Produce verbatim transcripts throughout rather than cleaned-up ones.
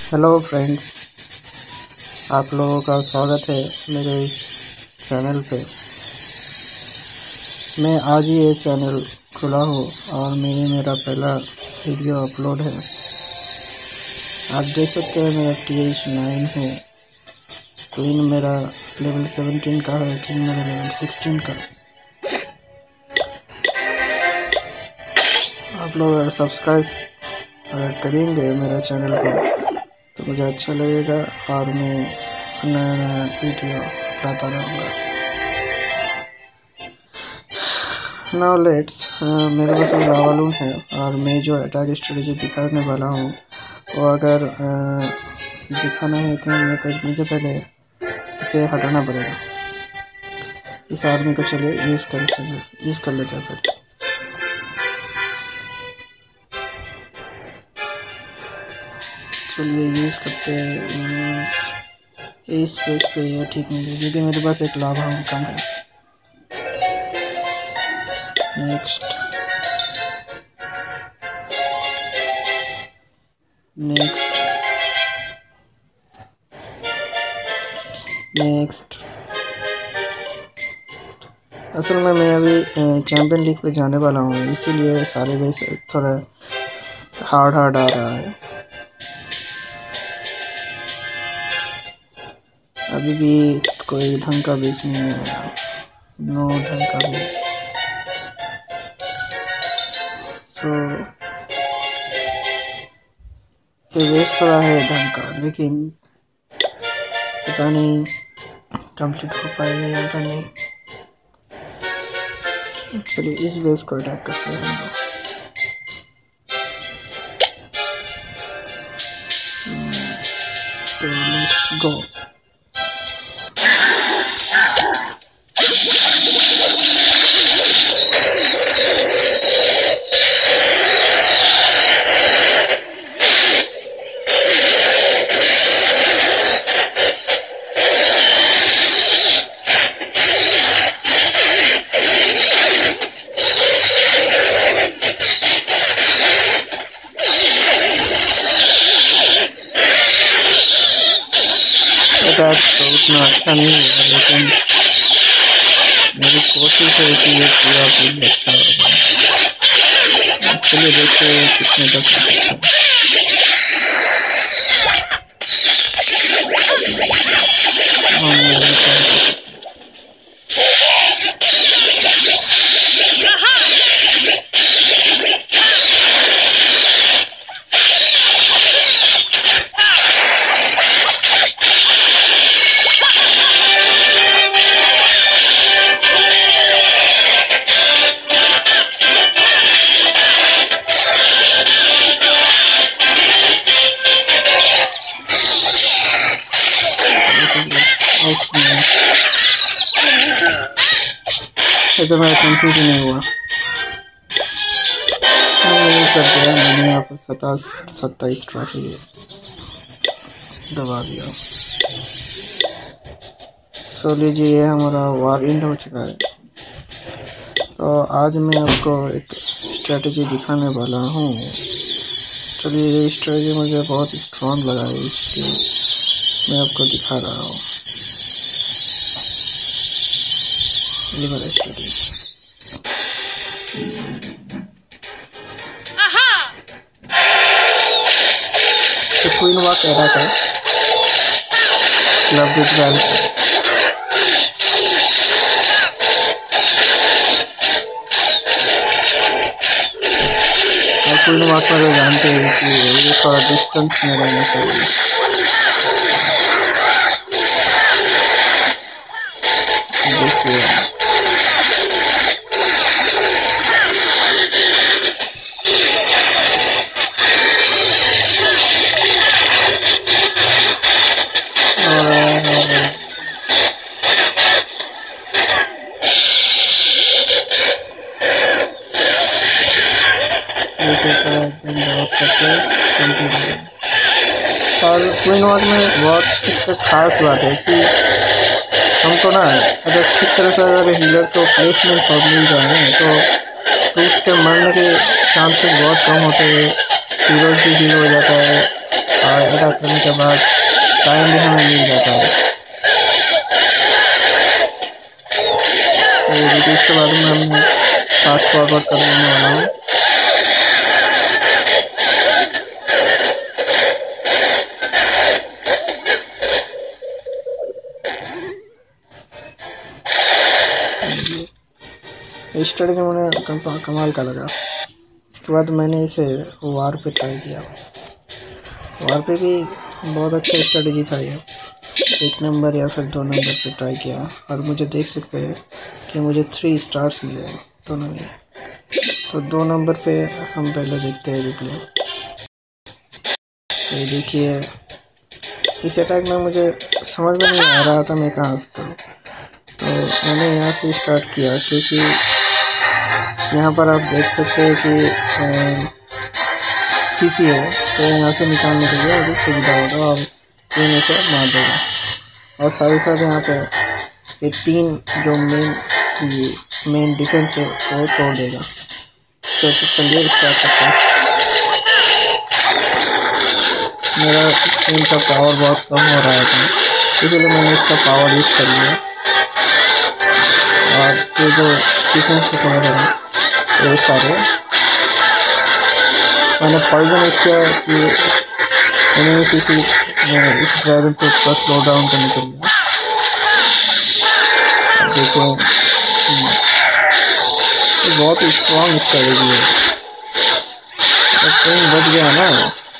Hello friends, आप लोगों का स्वागत है मेरे इस चैनल पे। मैं आज ही ये चैनल खुला हूँ और मेरे मेरा पहला वीडियो अपलोड है। आप देख सकते हैं मेरा टी एच नाइन है, क्वीन मेरा लेवल सेवनटीन का है, किंग मेरा लेवल सिक्सटीन का। आप लोग अगर सब्सक्राइब अगर करेंगे मेरा चैनल को तो मुझे अच्छा लगेगा और मैं नया नया वीडियो लाता रहूँगा। नाउ लेट्स मेरे पास एक लावालून है और मैं जो अटैक स्ट्रेटेजी दिखाने वाला हूँ वो अगर आ, दिखाना है तो मुझे पहले इसे हटाना पड़ेगा। इस आदमी को चलिए यूज़ कर यूज़ कर लेते हैं फिर। चलिए यूज़ करते हैं। इस पेज पे ये ठीक नहीं है क्योंकि मेरे पास एक लावा कम है। नेक्स्ट नेक्स्ट नेक्स्ट असल में मैं अभी चैंपियन लीग पे जाने वाला हूँ, इसीलिए सारे बेस थोड़ा हार्ड हार्ड आ रहा है। अभी भी कोई ढंग का बेस नहीं है, नो ढंग का बेस। सो ये बेस थोड़ा है ढंग का, लेकिन पता नहीं कंप्लीट हो पाएगा या फिर नहीं। चलिए इस बेस को अटैक करते हैं हम लोग। तो लेट्स गो। अटैक तो उतना अच्छा नहीं होगा, लेकिन मेरी कोशिश है कि ये पूरा पूरी अच्छा होगा। चलिए देखते हैं कितने तक कर सकते हैं। तो मेरा कंप्लीट नहीं हुआ। नहीं करते हैं, मैंने यहाँ पर सताईस सत्ताईस ट्रॉफी दबा दिया। सो लीजिए ये हमारा वार एंड हो चुका है। तो आज मैं आपको एक स्ट्रेटजी दिखाने वाला हूँ। चलिए ये स्ट्रेटजी मुझे बहुत स्ट्रॉन्ग लगा है, इसलिए मैं आपको दिखा रहा हूँ। ये वाला स्ट्रेटजी तो क्वीन वॉक कह रहा था क्लब विद वेल्थ। और क्वीन वॉक में तो जानते हैं कि ये थोड़ा डिस्टेंस में रहना चाहिए। देखिए और क्वीन वॉक में बहुत खास बात है कि हमको ना अगर ठीक तरह से अगर हीलर को प्लेसमेंट पर मिल जाए तो उसके मरने के चांसेस बहुत कम होते हैं। हीरो भी हील हो जाता है, और अटैक करने के बाद टाइम भी हमें मिल जाता है। तो देखिए इसके बाद में हमने फास्ट फॉरवर्ड करने वाला हूँ। स्ट्रेटजी मुझे कमाल का लगा। इसके बाद मैंने इसे वार पे ट्राई किया। वार पे भी बहुत अच्छा स्ट्रेटजी था ये। एक नंबर या फिर दो नंबर पे ट्राई किया और मुझे देख सकते हैं कि मुझे थ्री स्टार्स मिले दोनों में। तो दो नंबर पे हम पहले देखते हैं रिप्ले। ये देखिए इस अटैक में मुझे समझ में नहीं आ रहा था मैं कहाँ से करूँ, तो मैंने यहाँ से स्टार्ट किया क्योंकि यहाँ पर आप देख सकते हैं कि सी सी है, तो यहाँ से निकालने के लिए मुझे सुविधा होगा और तीन इसे मार देगा। और साथ ही साथ यहाँ पे ये तीन जो मेन मेन डिफेंस है वो तोड़ देगा। तो चलिए स्टार्ट करते हैं। मेरा स्क्रीन का पावर बहुत कम हो रहा था, इसलिए मैंने इसका पावर यूज़ कर लिया। और ये जो डिफेंस को तोड़ देगा ये सारे मैंने पॉइजन किया कि मैंने किसी इस ड्रैगन को थोड़ा स्लो डाउन करने के लिए। देखो बहुत ही स्ट्रॉन्ग स्ट्रेटजी है। तो ट्रेन बच गया ना,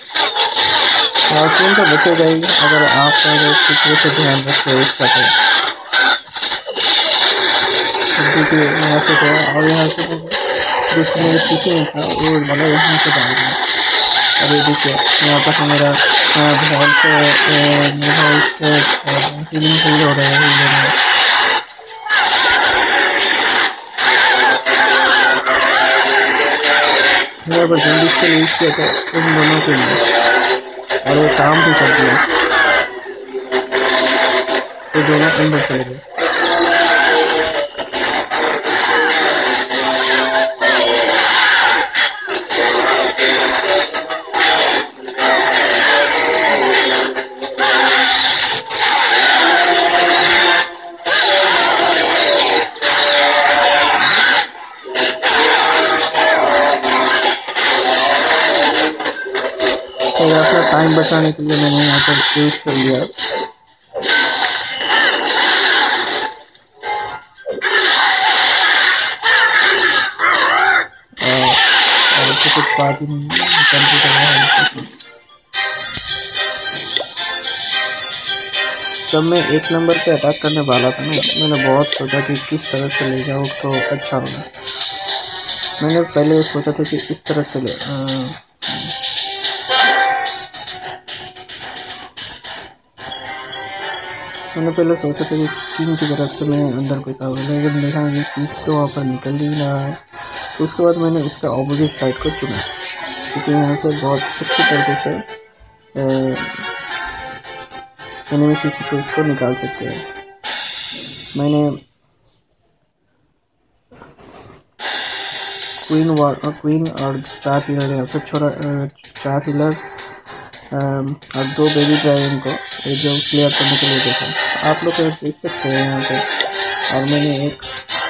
और ट्रेन तो बचेगा ही अगर आप से ध्यान रखते इसका। तो देखिए यहाँ से गया और यहाँ से दूसरी मेरी सीसी में था वो वाला यहाँ से डाल दिया। और ये देखिए यहाँ पर मेरा ध्यान से मेरा इससे हीलिंग फील हो रहा है। मेरा पर जल्दी से यूज़ किया था इन दोनों के लिए और ये काम भी कर दिया। तो दोनों अंदर चले गए। तो अपना टाइम बचाने के लिए मैंने यहाँ पर यूज कर लिया। और तो कुछ बात ही नहीं कंप्यूटर। जब मैं एक नंबर पे अटैक करने वाला था ना, मैंने बहुत सोचा कि किस तरह से ले जाऊँ तो अच्छा होगा। मैंने पहले सोचा था कि इस तरह से ले आ, मैंने पहले सोचा था कि किंग की तरफ से मैं अंदर घुसा हुआ, लेकिन देखा कि चीज़ तो वहाँ पर निकल ही रहा है। तो उसके बाद मैंने उसका ऑपोजिट साइड को चुना क्योंकि यहाँ से बहुत अच्छी तरीके से एनिमी सीसी को उसको निकाल सकते हैं। मैंने क्वीन वार क्वीन और चार हिलर यहाँ पर छोड़ा चार हिलर और दो बेबी ड्रैगन को जो क्लियर करने के लिए देखा। आप लोग देख सकते हैं यहाँ पे। और मैंने एक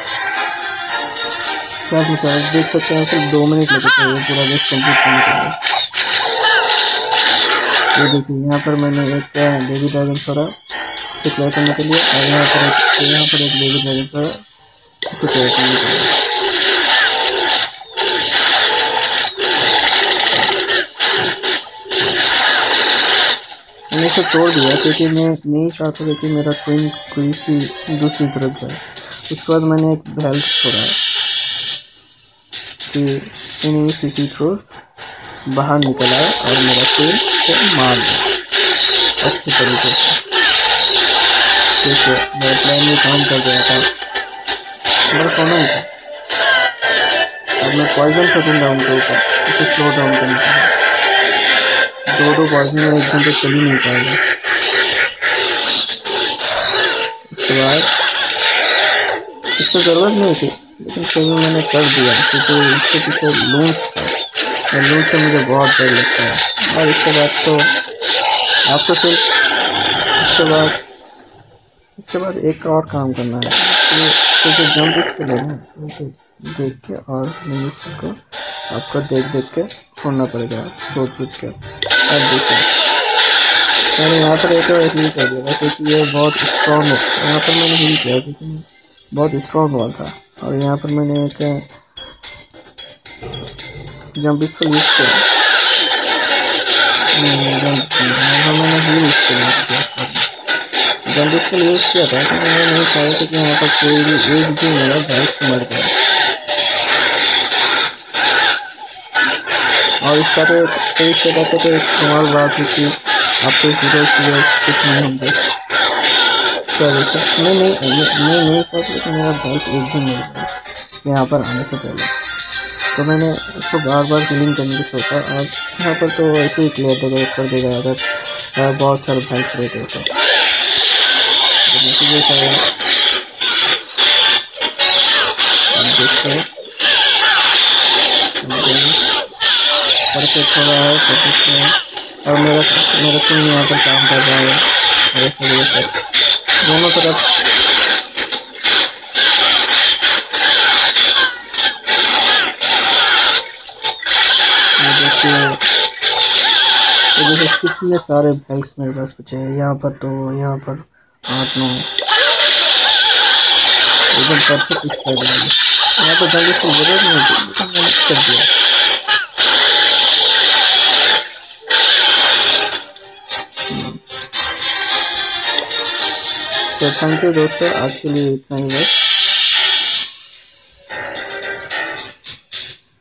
क्या पूछा देख सकते हैं, सिर्फ दो मिनट लगे थे ये पूरा रेस कंप्लीट करने के लिए। ये देखिए यहाँ पर मैंने एक बेबी ड्रैगन छोड़ा इसे क्लियर करने के लिए, और यहाँ पर एक यहाँ पर एक बेबी ड्रैगन छोड़ा इसे क्लियर करने के लिए। मैंने इसे तोड़ दिया क्योंकि मैं नहीं चाहता था कि मेरा क्वीन कोई सी दूसरी तरफ जाए। उसके बाद मैंने एक हेल्थ छोड़ा है कि एनिमी सीसी ट्रोस बाहर निकल आए और मेरा क्वीन को मार दिया अच्छी तरीके से। ठीक है, मेरा प्लान भी काम कर गया था, मेरा कौन ही था। अब मैं पॉइजन फेंकूंगा उनके ऊपर, उसे स्लो डाउन करने के लिए। दो दो पॉइजन में एकदम तो चल ही नहीं पाएगा। उसके बाद इसको ज़रूरत नहीं थी, लेकिन फिर मैंने कर दिया क्योंकि इसके पीछे लूंस था। लूट से मुझे बहुत डर लगता है। और इसके बाद तो आपको सिर्फ इसके बाद इसके बाद एक और काम करना है कि क्योंकि जंप इसको लेना है तो देख के और नहीं को आपको देख देख के छोड़ना पड़ेगा सोच सोच के। अब देखिए मैंने यहाँ पर एक हील कर दिया क्योंकि ये बहुत स्ट्रॉन्ग है। यहाँ पर मैंने हील किया क्योंकि बहुत स्ट्रॉन्ग वॉल था और यहाँ पर मैंने एक जंप इसको यूज़ किया। मैंने हील यूज़ किया जंप इसको यूज़ किया था तो मैंने नहीं चाहा कि यहाँ पर कोई भी एक भी मेरा बाइक मर गया। और इसका तो कई जगह पे तो इस्तेमाल बात है कि आपको हीरो हीरो कुछ नहीं होंगे। क्या देखा मैं नहीं मैं नहीं सोचा कि मेरा बाइक एक दिन मिल गया यहाँ पर आने से पहले, तो मैंने उसको बार बार हीलिंग करने की सोचा। और यहाँ पर तो ऐसे ही क्लियर देगा कर देगा अगर बहुत सारे बाइक्स रहते तो जैसा है देखते हैं परफेक्ट हो रहा है परफेक्ट है। और मेरा मेरा टीम यहाँ पर काम कर रहा है मेरे सभी सब दोनों तरफ। देखिए कितने सारे बैग्स मेरे पास बचे हैं यहाँ पर, तो यहाँ पर आठ नौ एकदम परफेक्ट स्क्वाड है। यहाँ पर जल्दी से जरूरत नहीं थी मैंने कर दिया। तो थैंक यू दोस्तों, आज के लिए इतना ही बस।